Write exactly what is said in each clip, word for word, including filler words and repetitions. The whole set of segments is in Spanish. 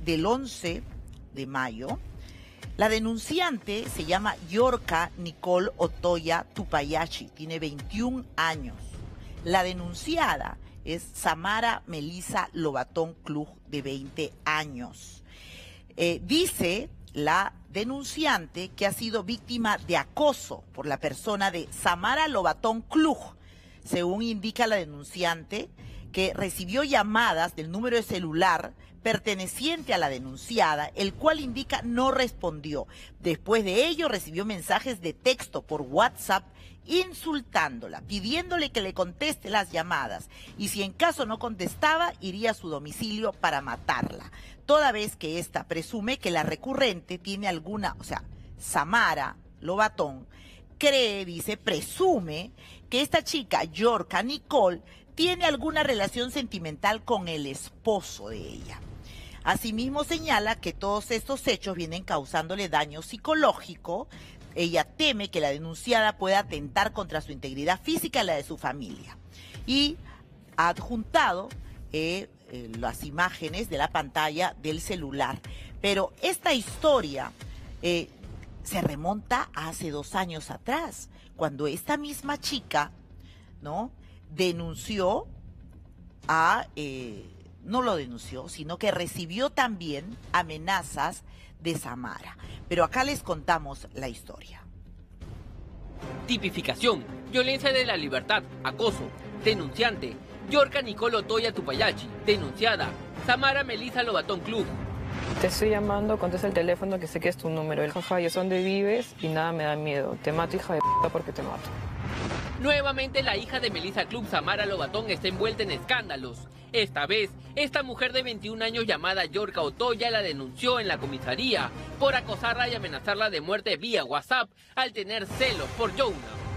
del once de mayo, la denunciante se llama Yorka Nicole Otoya Tupayachi, tiene veintiún años. La denunciada es Samara Melissa Lobatón Klug, de veinte años. Eh, dice la denunciante que ha sido víctima de acoso por la persona de Samara Lobatón Klug. Según indica la denunciante, que recibió llamadas del número de celular perteneciente a la denunciada, el cual indica no respondió. Después de ello recibió mensajes de texto por WhatsApp insultándola, pidiéndole que le conteste las llamadas y si en caso no contestaba, iría a su domicilio para matarla. Toda vez que ésta presume que la recurrente tiene alguna, o sea, Samara Lobatón, cree, dice, presume que esta chica, Yorka Nicole, tiene alguna relación sentimental con el esposo de ella. Asimismo señala que todos estos hechos vienen causándole daño psicológico. Ella teme que la denunciada pueda atentar contra su integridad física y la de su familia. Y ha adjuntado eh, eh, las imágenes de la pantalla del celular. Pero esta historia eh, se remonta a hace dos años atrás, cuando esta misma chica, ¿no?, denunció a, eh, no lo denunció, sino que recibió también amenazas de Samara. Pero acá les contamos la historia. Tipificación: violencia de la libertad, acoso. Denunciante: Yorka Nicole Otoya Tupayachi. Denunciada: Samara Melissa Lobatón Klug. Te estoy llamando, contesta el teléfono que sé que es tu número. El jaja, yo sé dónde vives y nada me da miedo. Te mato, hija de p***, porque te mato. Nuevamente la hija de Melissa Klug, Samara Lobatón, está envuelta en escándalos. Esta vez, esta mujer de veintiún años llamada Yorka Otoya la denunció en la comisaría por acosarla y amenazarla de muerte vía WhatsApp al tener celos por Jouna.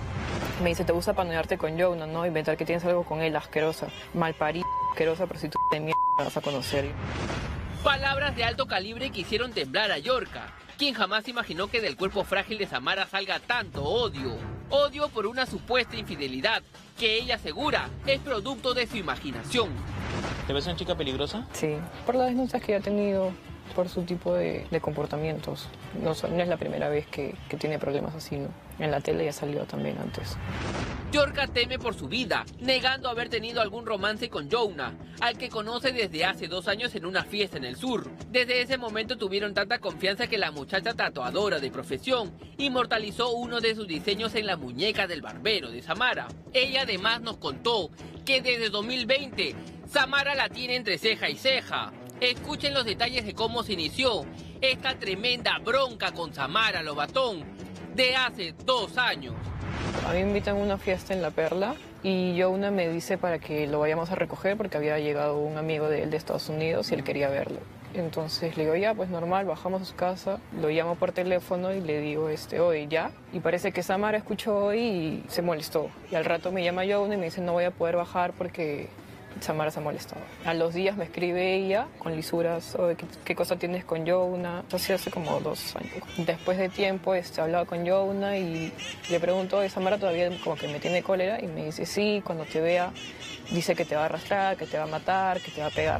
Me dice, te gusta panoyarte con Jouna, ¿no? Inventar que tienes algo con él, asquerosa. Malparida, asquerosa, pero si tú de mierda vas a conocer. Palabras de alto calibre que hicieron temblar a Yorka, quien jamás imaginó que del cuerpo frágil de Samara salga tanto odio. Odio por una supuesta infidelidad que ella asegura es producto de su imaginación. ¿Te ves una chica peligrosa? Sí, por las denuncias que ya ha tenido, por su tipo de, de comportamientos. No, no es la primera vez que, que tiene problemas así, ¿no? En la tele ya salió también antes. Yorka teme por su vida, negando haber tenido algún romance con Jouna, al que conoce desde hace dos años en una fiesta en el sur. Desde ese momento tuvieron tanta confianza que la muchacha tatuadora de profesión inmortalizó uno de sus diseños en la muñeca del barbero de Samara. Ella además nos contó que desde dos mil veinte Samara la tiene entre ceja y ceja. Escuchen los detalles de cómo se inició esta tremenda bronca con Samara Lobatón de hace dos años. A mí me invitan a una fiesta en La Perla y Jouna me dice para que lo vayamos a recoger porque había llegado un amigo de él de Estados Unidos y él quería verlo. Entonces le digo, ya, pues normal, bajamos a su casa, lo llamo por teléfono y le digo, este, oye, ya. Y parece que Samara escuchó y se molestó. Y al rato me llama Jouna y me dice, no voy a poder bajar porque Samara se ha molestado. A los días me escribe ella con lisuras, oye, ¿qué, qué cosa tienes con Jouna? Así hace como dos años. Después de tiempo este, hablaba con Jouna y le pregunto, oye, Samara todavía como que me tiene cólera y me dice, sí, cuando te vea dice que te va a arrastrar, que te va a matar, que te va a pegar.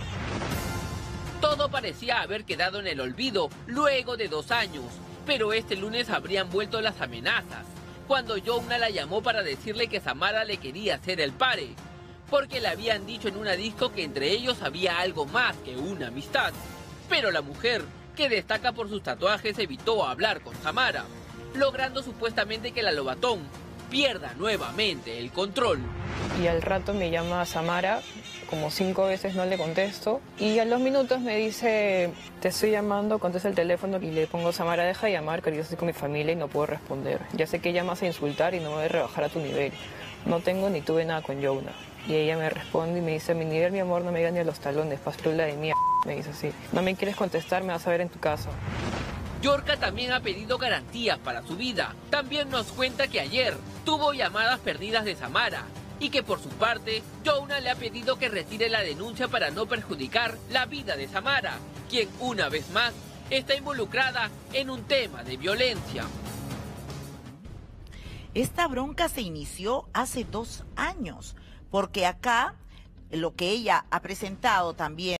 Todo parecía haber quedado en el olvido luego de dos años, pero este lunes habrían vuelto las amenazas, cuando Jouna la llamó para decirle que Samara le quería hacer el pare, porque le habían dicho en una disco que entre ellos había algo más que una amistad. Pero la mujer, que destaca por sus tatuajes, evitó hablar con Samara, logrando supuestamente que la Lobatón pierda nuevamente el control. Y al rato me llama Samara, como cinco veces no le contesto, y a los minutos me dice, te estoy llamando, contesta el teléfono, y le pongo, Samara, deja de llamar, que yo estoy con mi familia y no puedo responder. Ya sé que llamas a insultar y no me voy a rebajar a tu nivel. No tengo ni tuve nada con Jouna. Y ella me responde y me dice, mi nivel, mi amor, no me llega ni a los talones, pastrula de mierda. Me dice así, no me quieres contestar, me vas a ver en tu casa. Yorka también ha pedido garantías para su vida. También nos cuenta que ayer tuvo llamadas perdidas de Samara y que por su parte, Jouna le ha pedido que retire la denuncia para no perjudicar la vida de Samara, quien una vez más está involucrada en un tema de violencia. Esta bronca se inició hace dos años, porque acá lo que ella ha presentado también